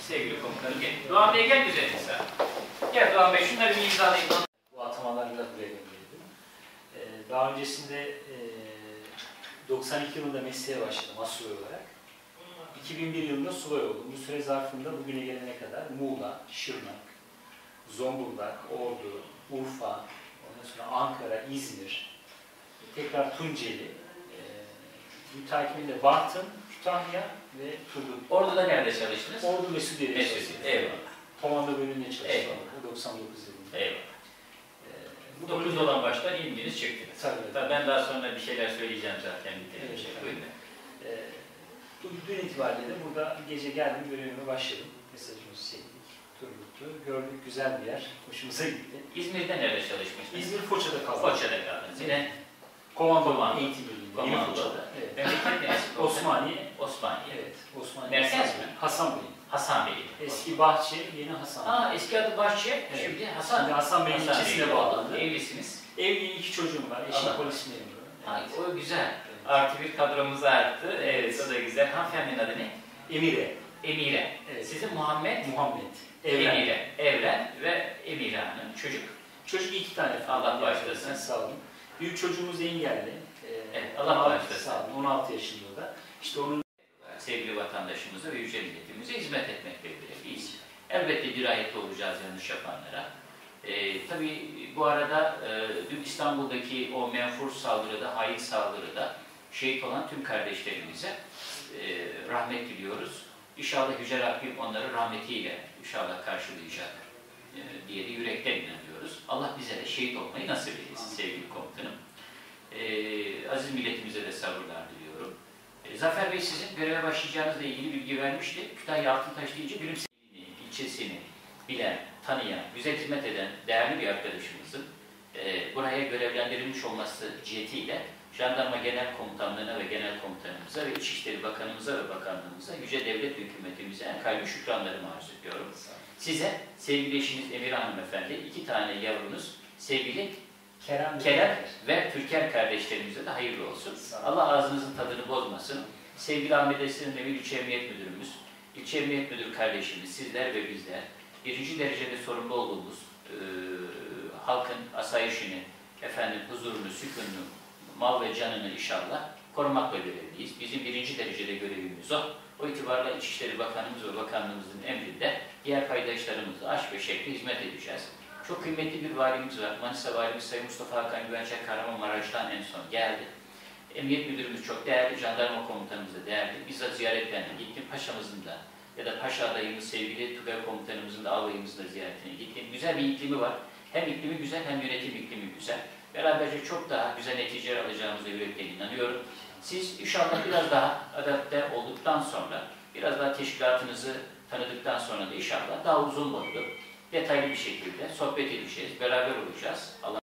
Sevgili komutanım gel. Doğan Bey gel güzel insan. Gel Doğan Bey şunları bir imzalayın. Bu atamalarla buraya gönderildim. Daha öncesinde 92 yılında mesleğe başladım asubay olarak. 2001 yılında subay oldum. Bu süre zarfında bugüne gelene kadar Muğla, Şırnak, Zonguldak, Ordu, Urfa, ondan sonra Ankara, İzmir, tekrar Tunceli, mütakibinde Bartın, Kütahya ve Turgut. Ordu'da nerede çalıştınız? Ordu Mesudiye'de çalıştım. Eyvallah. Komando bölümünde çalıştım. Eyvallah. 99 yılında. Eyvallah. Bu 9 olan baştan indiniz çıktınız. Tabii. Ben daha sonra bir şeyler söyleyeceğim zaten. Evet. Buyurun. Dün itibariyle de burada gece geldim, görevime başladım. Mesajımızı çektik, Turgut'u gördük, güzel bir yer, hoşumuza gitti. İzmir'de nerede çalışmıştınız? İzmir Foça'da kaldım. Foça'da kaldınız. Yine Komando eğitim birliğinde. Komando'da. Evet. Memleket neresi? Osmaniye. Osmaniye. Evet. Osmaniye. Merkez mi? Hasan Bey. Hasan Bey. Eski Bahçe, yeni Hasan Bey. Eski adı Bahçe, Evet. şimdi Hasan. Şimdi Hasan Bey'in ilçesine bağlandı. Evlisiniz. Evliyim, 2 çocuğum var. Eşim polis memuru. O güzel. Artı bir kadromuz arttı. Evet, o da güzel. Hanımefendinin adı ne? Emire. Emire. Evet. Sizin Muhammed? Muhammed. Evlen. Emire. Evlen ve Emire Hanım. Çocuk? Çocuk 2 tane. Allah bağışlasın. Sağ olun. Büyük çocuğumuz engelli. Evet, Allah bağışlasın. Sağ olun. 16 yaşında o da. İşte onun sevgili vatandaşımıza ve yüce milletimize hizmet etmekle görevliyiz. Elbette dirayetli olacağız yanlış yapanlara. Tabii bu arada dün İstanbul'daki o menfur saldırıda, hain saldırıda şehit olan tüm kardeşlerimize rahmet diliyoruz. İnşallah Yüce Rabbim onları rahmetiyle inşallah karşılayacak diye de yürekten inanıyoruz. Allah bize de şehit olmayı nasip eylesin sevgili komutanım. Aziz milletimize de sabırlar diliyorum. Zafer Bey sizin göreve başlayacağınızla ilgili bilgi vermişti. Kütahya Altıntaş deyince Gülümse'nin ilçesini bilen, tanıyan, güzel hizmet eden değerli bir arkadaşımızın buraya görevlendirilmiş olması cihetiyle Jandarma Genel Komutanlığı'na ve Genel Komutanımıza ve İçişleri Bakanımıza ve Bakanlığımıza, Yüce Devlet Hükümetimize en kalbi şükranlarımı arz ediyorum. Size sevgili eşiniz Emire Hanımefendi, 2 tane yavrunuz, sevgili Kerem ve Türker kardeşlerimize de hayırlı olsun. Allah ağzınızın tadını bozmasın. Sevgili Ahmet Esin Demir İlçe Emniyet Müdürümüz, İlçe Emniyet Müdür kardeşimiz, sizler ve bizler, 1. derecede sorumlu olduğumuz halkın asayişini, huzurunu, sükununu, mal ve canını inşallah korumakla görevliyiz. Bizim 1. derecede görevimiz o. O itibarla İçişleri Bakanımız ve Bakanlığımızın emrinde diğer paydaşlarımızla aşk ve şevkle hizmet edeceğiz. Çok kıymetli bir valimiz var. Manisa Valimiz Sayın Mustafa Hakan Güvençer Kahramanmaraş'tan en son geldi. Emniyet Müdürümüz çok değerli, Jandarma Komutanımız da değerli. Bizzat ziyaretlerine gittim. Paşamızın da ya da Paşa adayımız sevgili Tugay Komutanımızın da alayımızın da ziyaretine gittim. Güzel bir iklimi var. Hem iklimi güzel hem yönetim iklimi güzel. Beraberce çok daha güzel neticeler alacağımıza yürekten inanıyorum. Siz inşallah biraz daha adapte olduktan sonra, biraz daha teşkilatınızı tanıdıktan sonra da inşallah daha uzun boylu, detaylı bir şekilde sohbet edeceğiz, beraber olacağız. Allah